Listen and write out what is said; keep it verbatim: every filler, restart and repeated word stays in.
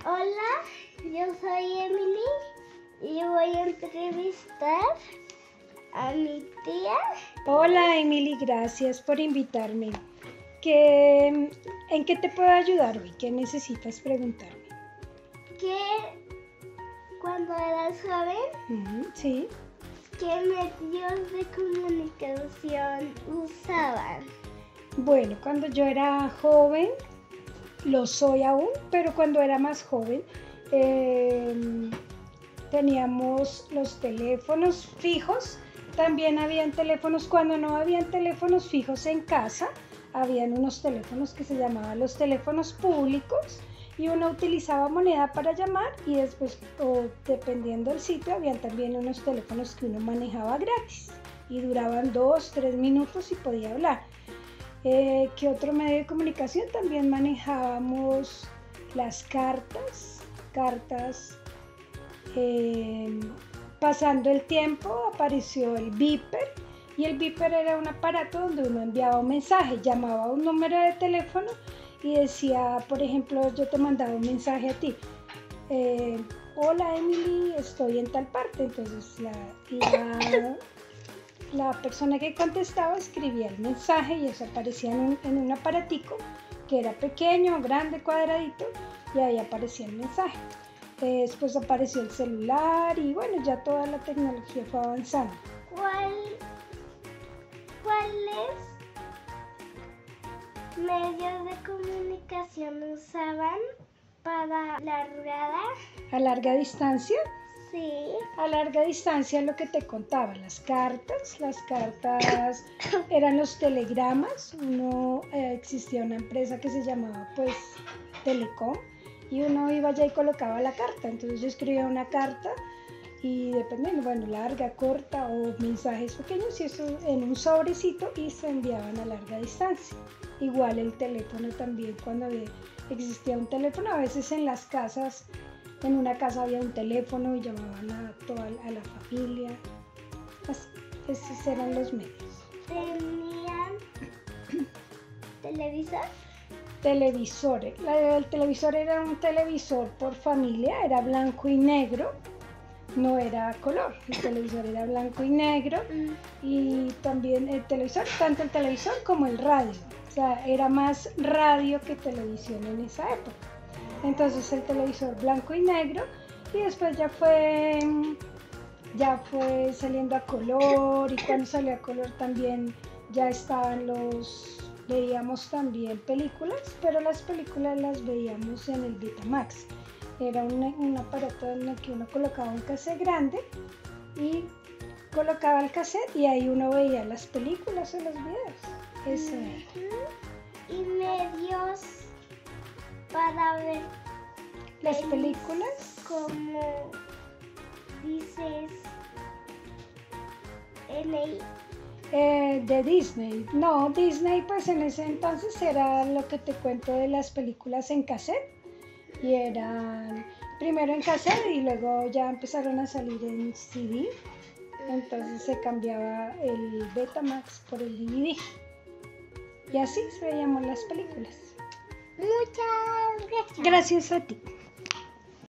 Hola, yo soy Emily y voy a entrevistar a mi tía. Hola Emily, gracias por invitarme. ¿Qué, ¿En qué te puedo ayudar hoy? ¿Qué necesitas preguntarme? Que cuando eras joven, Mm, sí. ¿qué medios de comunicación usaban? Bueno, cuando yo era joven, lo soy aún, pero cuando era más joven, eh, teníamos los teléfonos fijos. También habían teléfonos, cuando no habían teléfonos fijos en casa, habían unos teléfonos que se llamaban los teléfonos públicos y uno utilizaba moneda para llamar y después, o dependiendo del sitio, habían también unos teléfonos que uno manejaba gratis y duraban dos, tres minutos y podía hablar. Eh, ¿Qué otro medio de comunicación? También manejábamos las cartas, cartas. Eh, pasando el tiempo apareció el beeper y el beeper era un aparato donde uno enviaba un mensaje, llamaba a un número de teléfono y decía, por ejemplo, yo te mandaba un mensaje a ti, eh, hola Emily, estoy en tal parte, entonces la, la, la persona que contestaba escribía el mensaje y eso aparecía en un, en un aparatico que era pequeño, grande, cuadradito y ahí aparecía el mensaje. Después apareció el celular y bueno, ya toda la tecnología fue avanzando. ¿Cuál, ¿Cuáles medios de comunicación usaban para largada? ¿A larga distancia? Sí. A larga distancia lo que te contaba, las cartas, las cartas eran los telegramas. Uno, eh, existía una empresa que se llamaba pues Telecom y uno iba allá y colocaba la carta. Entonces yo escribía una carta y dependiendo, bueno, larga, corta o mensajes pequeños y eso en un sobrecito y se enviaban a larga distancia. Igual el teléfono también, cuando existía un teléfono, a veces en las casas, en una casa había un teléfono y llamaban a toda a la familia. Así, esos eran los medios. ¿Tenían televisor? Televisor. La, el televisor era un televisor por familia, era blanco y negro, no era color. El televisor era blanco y negro y también el televisor, tanto el televisor como el radio. O sea, era más radio que televisión en esa época. Entonces el televisor blanco y negro y después ya fue, ya fue saliendo a color y cuando salió a color también ya estaban los... Veíamos también películas, pero las películas las veíamos en el Betamax. Era un, un aparato en el que uno colocaba un cassette grande y colocaba el cassette y ahí uno veía las películas o los videos. Eso era. ¿Y medios para ver las películas? Como dices, N I. Eh, de Disney. No, Disney pues en ese entonces era lo que te cuento de las películas en cassette y eran primero en cassette y luego ya empezaron a salir en C D, entonces se cambiaba el Betamax por el D V D y así veíamos las películas. Muchas gracias. Gracias a ti.